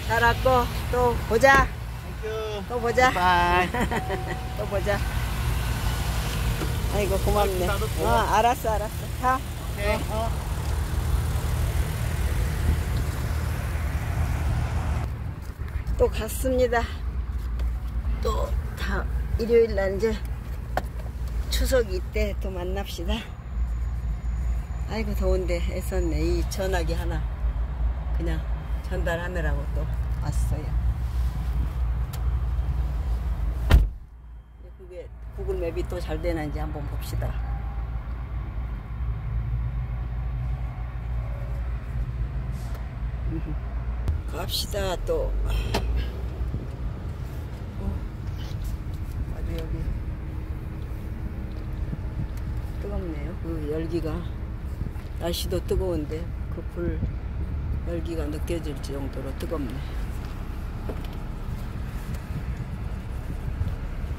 잘 왔고 또 보자. 땡큐. 또 보자. 바이. 또 보자. 아이고 고맙네. 알았어. 가. 오케이. 또 갔습니다. 또 다 일요일 날 이제 추석이 때 또 만납시다. 아이고 더운데 애썼네. 이 전화기 하나 그냥 전달하느라고 또 왔어요. 그게 구글 맵이 또 잘 되는지 한번 봅시다. 갑시다 또. 아주 여기 뜨겁네요. 그 열기가, 날씨도 뜨거운데 그 불 열기가 느껴질 정도로 뜨겁네.